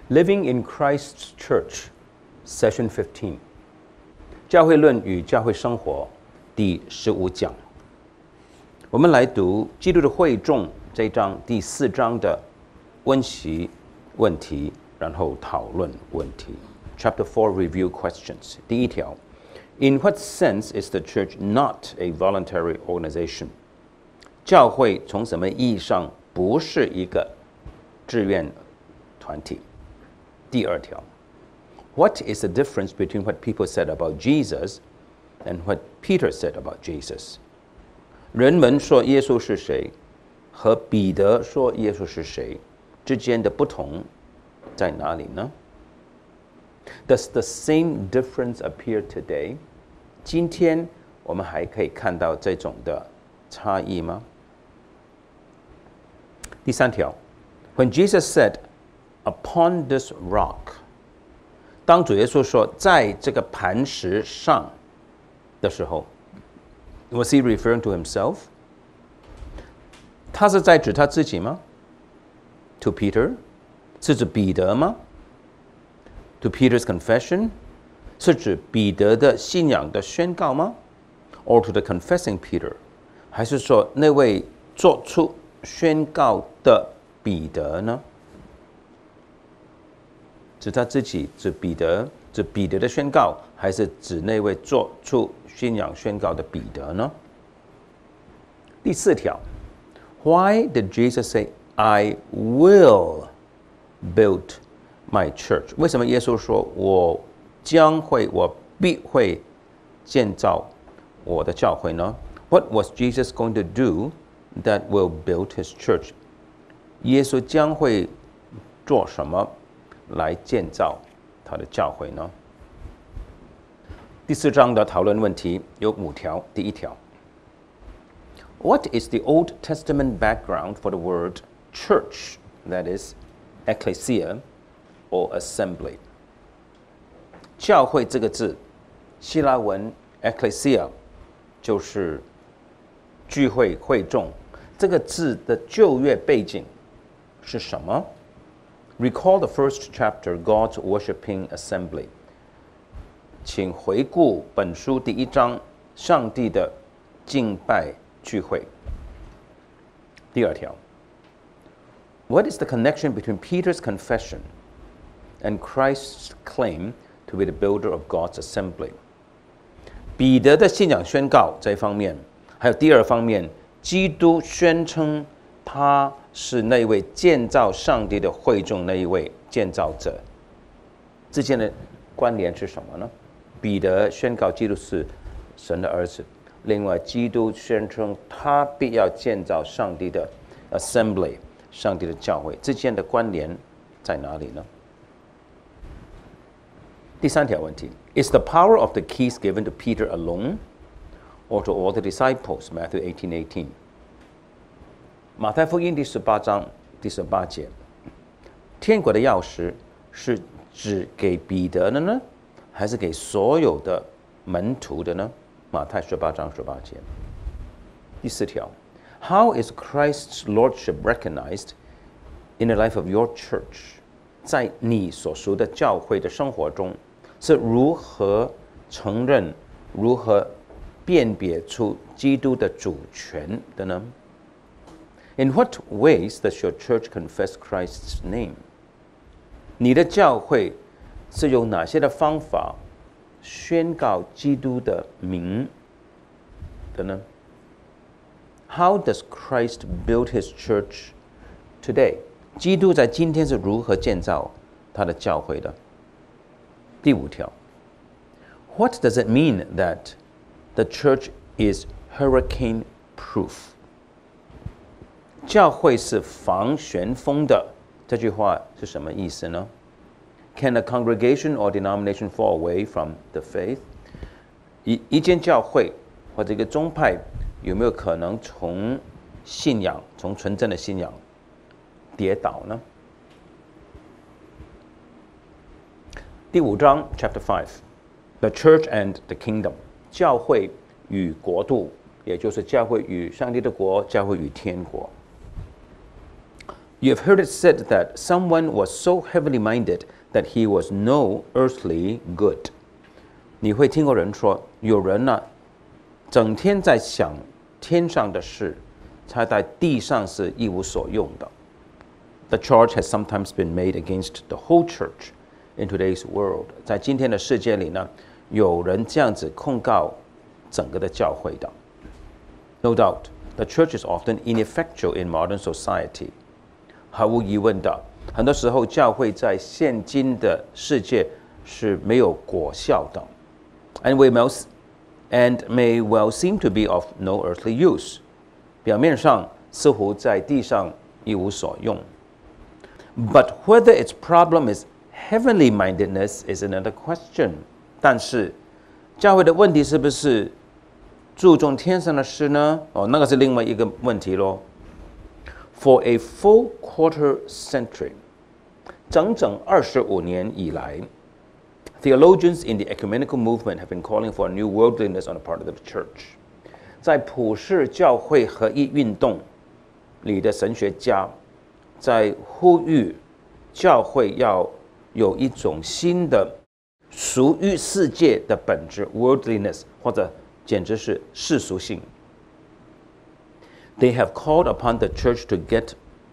Living in Christ's Church, Session 15. 教会论与教会生活第15讲。我们来读基督的会众这一章第4章的温习问题，然后讨论问题。Chapter 4 Review Questions. 第一条 In what sense is the church not a voluntary organization? 教会从什么意义上不是一个志愿团体？第二条 What is the difference between what people said about Jesus and what Peter said about Jesus? 人们说耶稣是谁，和彼得说耶稣是谁之间的不同在哪里呢？ Does the same difference appear today? 今天我们还可以看到这种的差异吗？第三条 When Jesus said, Upon this rock, 当主耶稣说在这个磐石上的时候 Was he referring to himself? 他是在指他自己吗？ To Peter? 是指彼得吗？ To Peter's confession? 是指彼得的信仰的宣告吗？ Or to the confessing Peter? 还是说那位做出宣告的彼得呢？指他自己，指彼得，指彼得的宣告，还是指那位做出信仰宣告的彼得呢？第四条 Why did Jesus say, I will build my church? 为什么耶稣说我必会建造我的教会呢？ What was Jesus going to do that will build his church? 耶稣将会做什么来建造他的教会呢？第4章的讨论问题有5条。第一条 What is the Old Testament background for the word church, that is, ecclesia or assembly? 教会这个字，希腊文 ecclesia 就是聚会、会众。这个字的旧约背景是什么？Recall the first chapter, God's worshiping assembly. 请回顾本书第1章，上帝的敬拜聚会。第二条 What is the connection between Peter's confession and Christ's claim to be the builder of God's assembly? 彼得的信仰宣告这一方面，还有第二方面，基督宣称他是那位建造上帝的会众那一位建造者之间的关联是什么呢？彼得宣告基督是神的儿子，另外基督宣称他必要建造上帝的 assembly， 上帝的教会之间的关联在哪里呢？第三条问题 Is the power of the keys given to Peter alone or to all the disciples? Matthew 18:18马太福音第18章第18节，天国的钥匙是指给彼得的呢，还是给所有的门徒的呢？马太18章18节。第4条 How is Christ's lordship recognized in the life of your church? 在你所属的教会的生活中，是如何承认、如何辨别出基督的主权的呢？In what ways does your church confess Christ's name? 你的教会是用哪些的方法宣告基督的名的呢？ How does Christ build his church today? 基督在今天是如何建造他的教会的？第5条 What does it mean that the church is hurricane proof?教会是防旋风的，这句话是什么意思呢？ Can a congregation or denomination fall away from the faith? 一间教会或者一个宗派有没有可能从信仰，从纯正的信仰跌倒呢？第5章 Chapter 5 The Church and the Kingdom 教会与国度，也就是教会与上帝的国，教会与天国。 You have heard it said that someone was so heavenly minded that he was no earthly good. 你会听过人说，有人呢，整天在想天上的事，他在地上是一无所用的。The charge has sometimes been made against the whole church in today's world. 在今天的世界里呢，有人这样子控告整个的教会的。No doubt, the church is often ineffectual in modern society. 毫无疑问的，很多时候教会在现今的世界是没有果效的。And may well seem to be of no earthly use. 表面上似乎在地上一无所用。But whether its problem is heavenly mindedness is another question. 但是教会的问题是不是注重天上的事呢？那个是另外一个问题咯。For a full quarter century, 整整25年以来，theologians in the ecumenical movement have been calling for a new worldliness on the part of the church. 在普世教会合一运动里的神学家，在呼吁教会要有一种新的属于世界的本质 worldliness， 或者简直是世俗性。They have called upon the church to get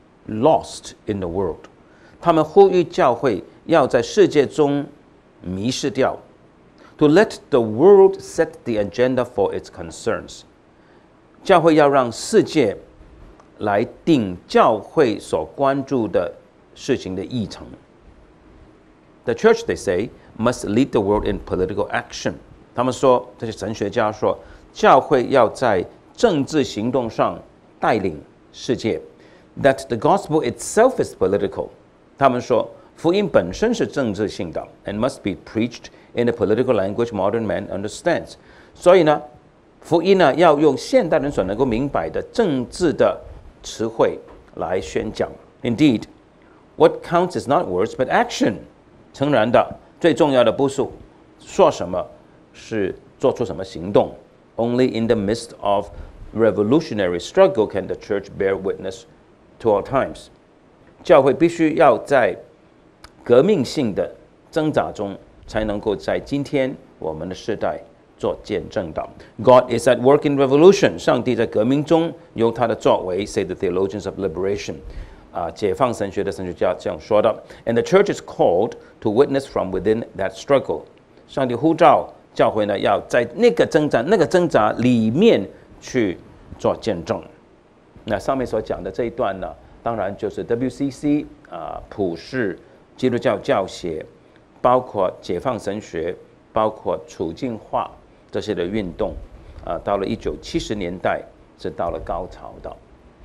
lost in the world. 他们呼吁教会要在世界中迷失掉 ，to let the world set the agenda for its concerns. 教会要让世界来定教会所关注的事情的议程。The church, they say, must lead the world in political action. 他们说，这些神学家说，教会要在政治行动上带领世界。That the gospel itself is political. 他们说，福音本身是政治性的 and must be preached in a political language modern man understands. 所以呢，福音呢要用现代人所能够明白的政治的词汇来宣讲。Indeed, what counts is not words but action. 诚然的，最重要的不是说什么，是做出什么行动。Only in the midst of revolutionary struggle can the church bear witness to all times. 教会必须要在革命性的挣扎中，才能够在今天我们的世代做见证的。God is at work in revolution. 上帝在革命中有他的作为 ，say the theologians of liberation. 解放神学的神学家这样说的。And the church is called to witness from within that struggle. 上帝呼召教会呢，要在那个挣扎里面去做见证。那上面所讲的这一段呢，当然就是 WCC 普世基督教教协，包括解放神学，包括处境化这些的运动，到了1970年代是到了高潮的。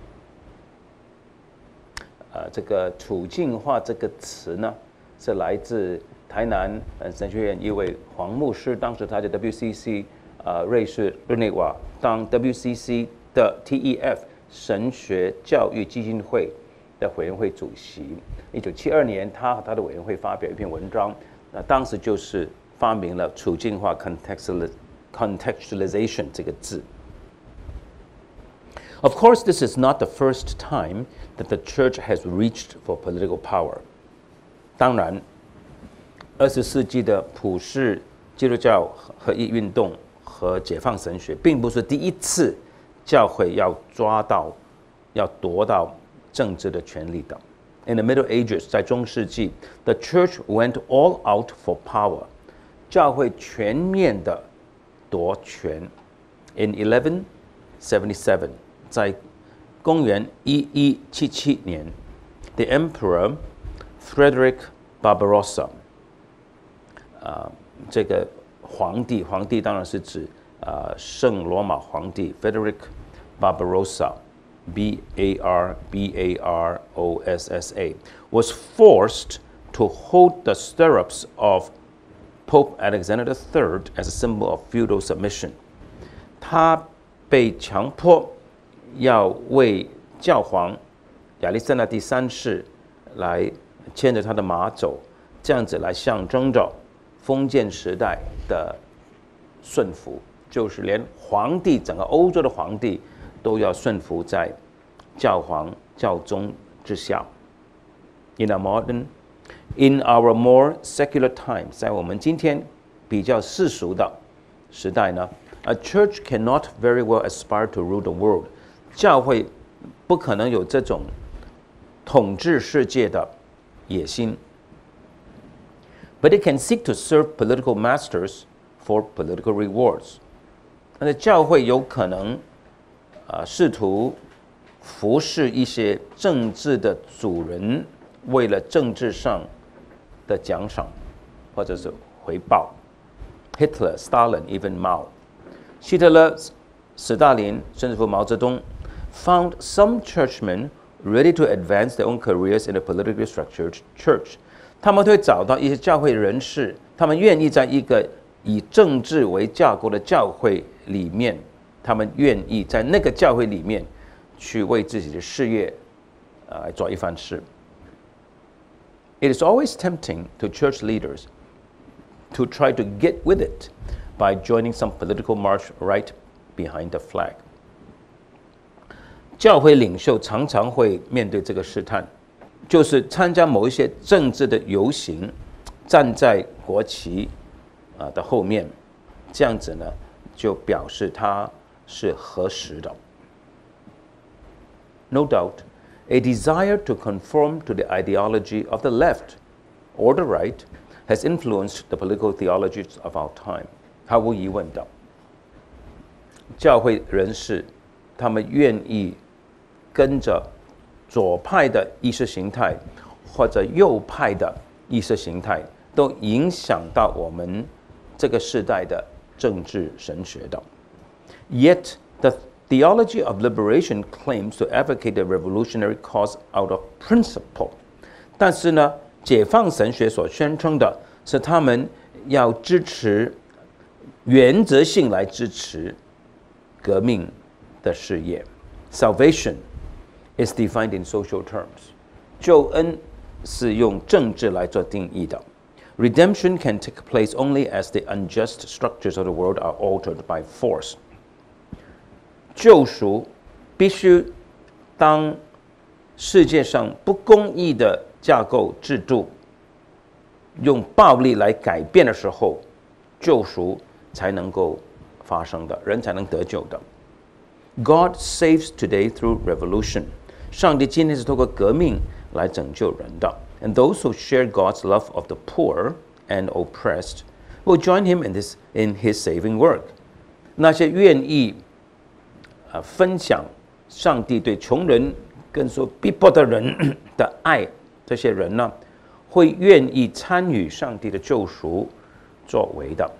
这个处境化这个词呢，是来自台南神学院一位黄牧师，当时他在 WCC 瑞士日内瓦当 WCC 的 TEF 神学教育基金会的委员会主席。1972年，他和他的委员会发表一篇文章，当时就是发明了处境化 contextualization 这个字。Of course, this is not the first time that the church has reached for political power. 当然，20世纪的普世基督教合一运动和解放神学，并不是第一次教会要夺到政治的权利的。In the Middle Ages， 在中世纪 ，the church went all out for power. 教会全面的夺权。In 1177， 在公元1177年 ，the Emperor Frederick Barbarossa， 这个皇帝当然是指圣罗马皇帝 Frederick Barbarossa。Barbarossa was forced to hold the stirrups of Pope Alexander III as a symbol of feudal submission. 他被强迫要为教皇亚历山大第三世来牵着他的马走，这样子来象征着封建时代的顺服，就是连皇帝，整个欧洲的皇帝都要顺服在教皇教宗之下。In our more secular times， 在我们今天比较世俗的时代呢 ，a church cannot very well aspire to rule the world。教会不可能有这种统治世界的野心。But it can seek to serve political masters for political rewards。但是教会有可能试图服侍一些政治的主人，为了政治上的奖赏或者是回报。Hitler, Stalin, even Mao， 希特勒、斯大林，甚至乎毛泽东 found some churchmen ready to advance their own careers in a politically structured church。他们会找到一些教会人士，他们愿意在一个以政治为架构的教会里面，他们愿意在那个教会里面去为自己的事业做一番事。It is always tempting to church leaders to try to get with it by joining some political march right behind the flag。教会领袖常常会面对这个试探，就是参加某一些政治的游行，站在国旗的后面，这样子呢，就表示他是合适的。No doubt, a desire to conform to the ideology of the left or the right has influenced the political theologies of our time。毫无疑问的，教会人士他们愿意跟着左派的意识形态或者右派的意识形态，都影响到我们这个时代的政治神学的。Yet the theology of liberation claims to advocate a revolutionary cause out of principle。但是呢，解放神学所宣称的是他们要支持原则性来支持革命的事业。Salvation is defined in social terms。救恩是用政治来做定义的。Redemption can take place only as the unjust structures of the world are altered by force。救赎必须当世界上不公义的架构制度用暴力来改变的时候，救赎才能够发生的，人才能得救的。God saves today through revolution。上帝今天是透过革命来拯救人的。And those who share God's love of the poor and oppressed will join him in his saving work。那些愿意分享上帝对穷人跟所逼迫的人的爱，这些人呢，会愿意参与上帝的救赎作为的。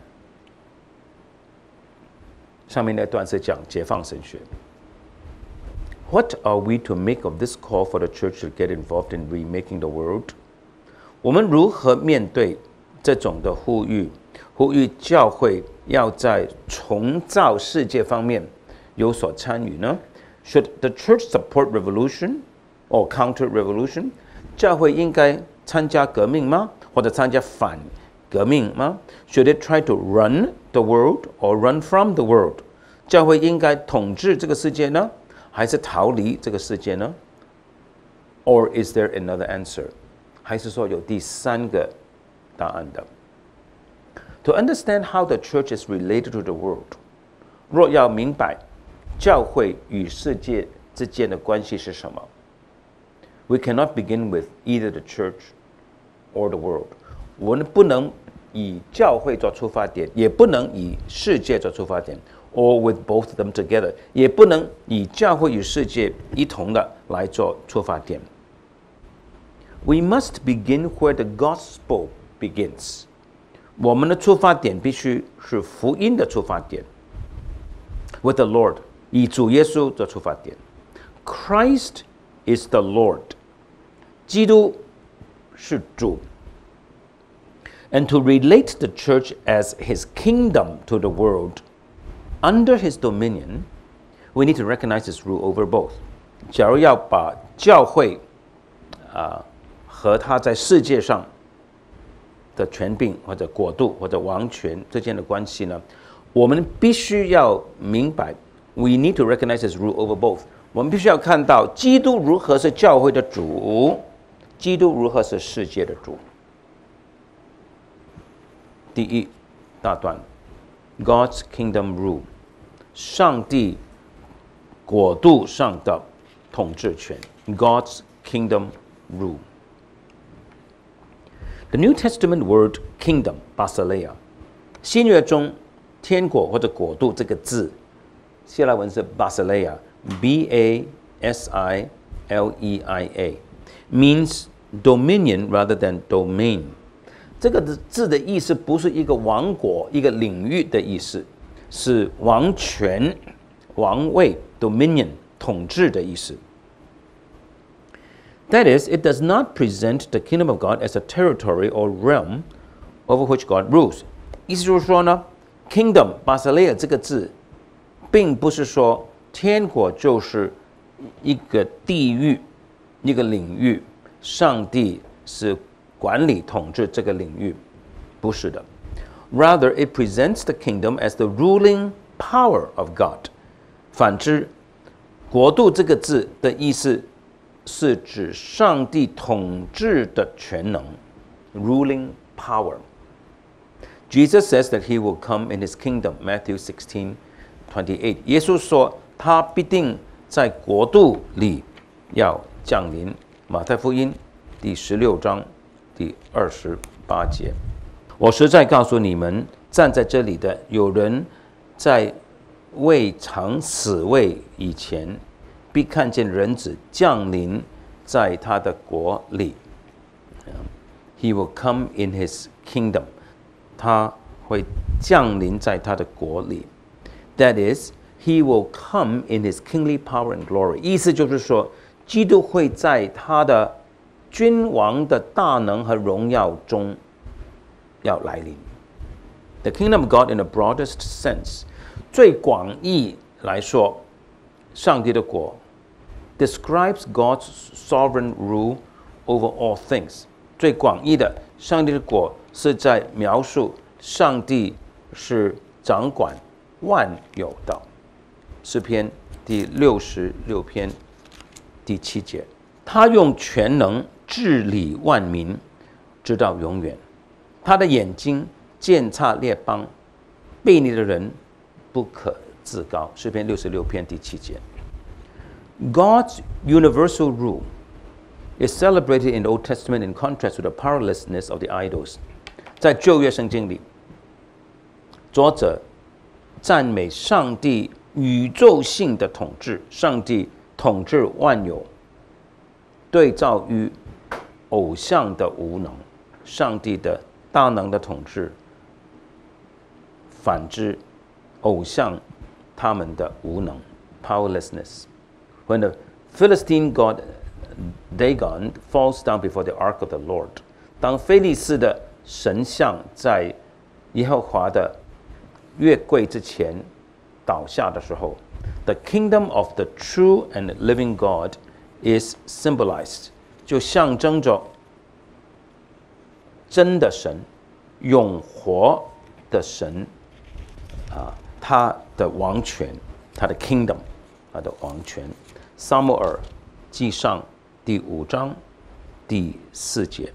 上面那段是讲解放神学。What are we to make of this call for the church to get involved in remaking the world？ 我们如何面对这种的呼吁教会要在重造世界方面有所参与呢？ Should the church support revolution or counter revolution？ 教会应该参加革命吗？或者参加反革命吗？ Should it try to run the world or run from the world？ 教会应该统治这个世界呢，还是逃离这个世界呢？ Or is there another answer？ 还是说有第三个答案的？ To understand how the church is related to the world， 若要明白教会与世界之间的关系是什么， We cannot begin with either the church or the world。 我们不能以教会做出发点，也不能以世界做出发点， or with both of them together， 也不能以教会与世界一同的来做出发点。 We must begin where the gospel begins。 我们的出发点必须是福音的出发点。 With the Lord， 以主耶稣做出发点。 Christ is the Lord， 基督是主。 And to relate the church as his kingdom to the world under his dominion, we need to recognize his rule over both。 假如要把教会和他在世界上的权柄或者国度或者王权之间的关系呢，我们必须要明白 ，we need to recognize his rule over both。 我们必须要看到基督如何是教会的主，基督如何是世界的主。第一大段 ，God's kingdom rule， 上帝国度上的统治权 ，God's kingdom rule。The New Testament word kingdom, basileia， 新约中天国或者国度这个字，希腊文是 basileia，B-A-S-I-L-E-I-A，means dominion rather than domain。这个字的意思不是一个王国、一个领域的意思，是王权、王位 dominion 统治的意思。That is, it does not present the kingdom of God as a territory or realm over which God rules。意思就是说呢 ，kingdom basileia 这个字，并不是说天国就是一个地域、一个领域，上帝是管理统治这个领域，不是的。Rather, it presents the kingdom as the ruling power of God。反之，国度这个字的意思是指上帝统治的全能 ，ruling power。Jesus says that he will come in his kingdom. Matthew 16:28。耶稣说他必定在国度里要降临。马太福音第16章第28节。我实在告诉你们，站在这里的有人在未尝死位以前，必看见人子降临在他的国里。He will come in his kingdom。他会降临在他的国里。That is, he will come in his kingly power and glory。意思就是说，基督会在他的君王的大能和荣耀中要来临。The kingdom of God in the broadest sense， 最广义来说，上帝的国 describes God's sovereign rule over all things。最广义的，上帝的国是在描述上帝是掌管万有的。诗篇第66篇第7节，他用全能治理万民，直到永远。他的眼睛鉴察列邦，悖逆的人不可自高。诗篇66篇第7节。God's universal rule is celebrated in the Old Testament in contrast to the powerlessness of the idols。在旧约圣经里，作者赞美上帝宇宙性的统治，上帝统治万有，对照于偶像的无能，上帝的大能的统治，反之，偶像他们的无能 （powerlessness）。When the Philistine god Dagon falls down before the ark of the Lord， 当非利士的神像在耶和华的约柜之前倒下的时候 ，the kingdom of the true and living God is symbolized， 就象征着真的神、永活的神他的王权，他的 kingdom， 他的王权。撒母耳记上第5章第4节。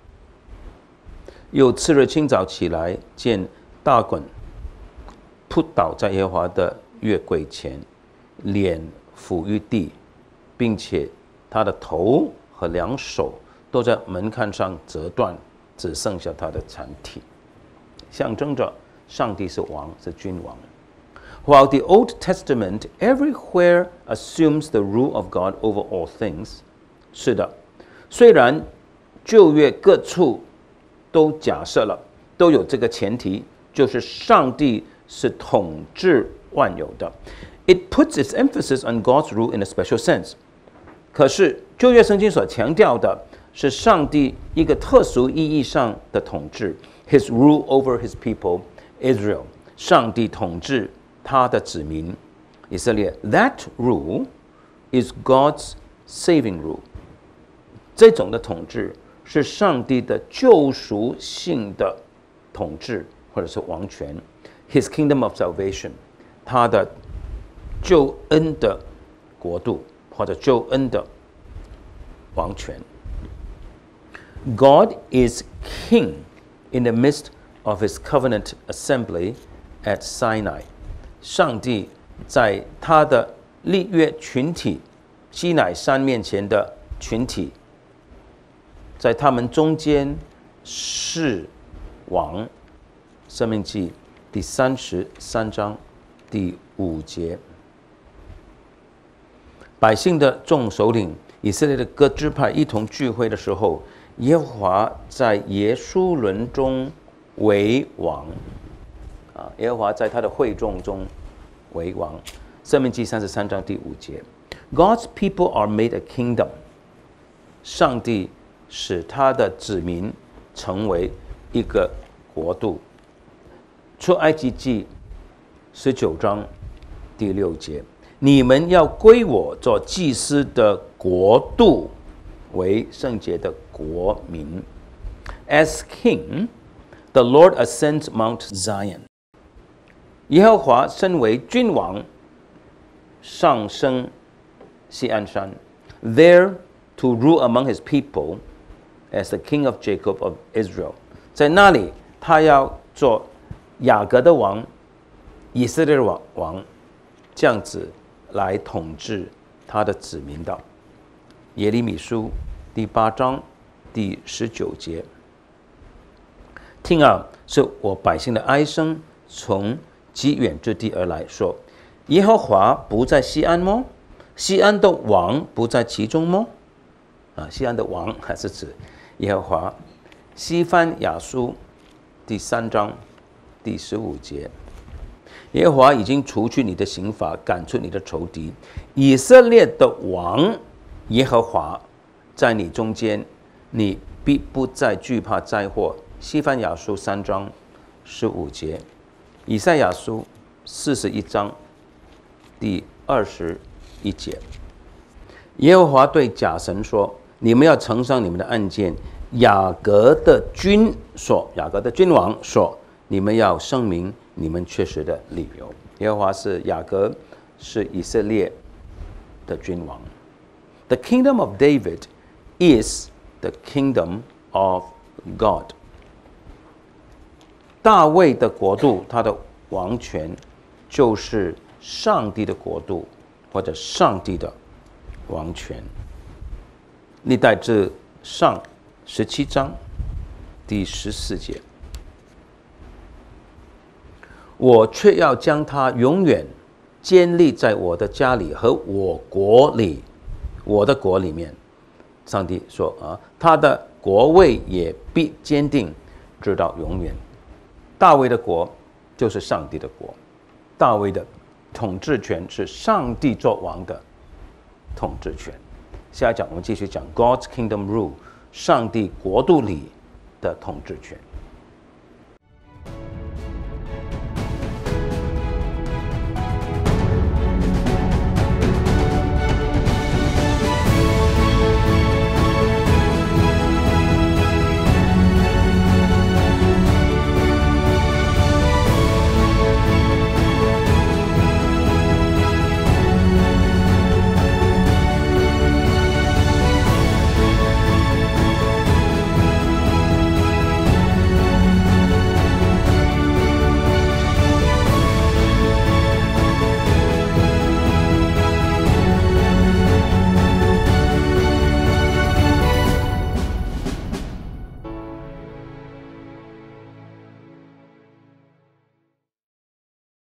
又次日清早起来，见大衮扑倒在耶和华的约柜前，脸伏于地，并且他的头和2手都在门槛上折断，只剩下他的残体，象征着上帝是王，是君王。While the Old Testament everywhere assumes the rule of God over all things， 是的，虽然旧约各处都假设了，都有这个前提，就是上帝是统治万有的。It puts its emphasis on God's rule in a special sense。可是旧约圣经所强调的是上帝一个特殊意义上的统治 ，His rule over His people Israel， 上帝统治他的子民以色列。That rule is God's saving rule。这种的统治是上帝的救赎性的统治，或者是王权。His kingdom of salvation， 他的救恩的国度或者救恩的王权。God is king in the midst of his covenant assembly at Sinai. 上帝在他的立约群体西乃山面前的群体，在他们中间是王。申命记第33章第5节。百姓的众首领，以色列的各支派一同聚会的时候，耶和华在耶书崙中为王。耶和华在他的会众中为王。申命记33章第5节。God's people are made a kingdom. 上帝使他的子民成为一个国度。出埃及记19章第6节，你们要归我做祭司的国度，为圣洁的国民。As king, the Lord ascends Mount Zion. 耶和华身为君王，上升西安山 ，there to rule among his people as the king of Jacob of Israel. 在那里，他要做雅各的王，以色列的王，这样子来统治他的子民的。耶利米书第8章第19节。听啊，是我百姓的哀声，从极远之地而来，说：耶和华不在西安么？西安的王不在其中么？西安的王还是指耶和华。西番雅书第3章第15节。耶和华已经除去你的刑罚，赶出你的仇敌。以色列的王耶和华在你中间，你必不再惧怕灾祸。西番雅书3章15节。以赛亚书41章第21节。耶和华对假神说：你们要呈上你们的案件。雅各的君王说：你们要声明你们确实的理由。耶和华是雅各，是以色列的君王。The kingdom of David is the kingdom of God. 大卫的国度，他的王权就是上帝的国度，或者上帝的王权。历代志上17章第14节。我却要将他永远建立在我的家里和我国里，我的国里面。上帝说他的国位也必坚定，直到永远。大卫的国就是上帝的国，大卫的统治权是上帝作王的统治权。下一讲我们继续讲 God's Kingdom Rule， 上帝国度里的统治权。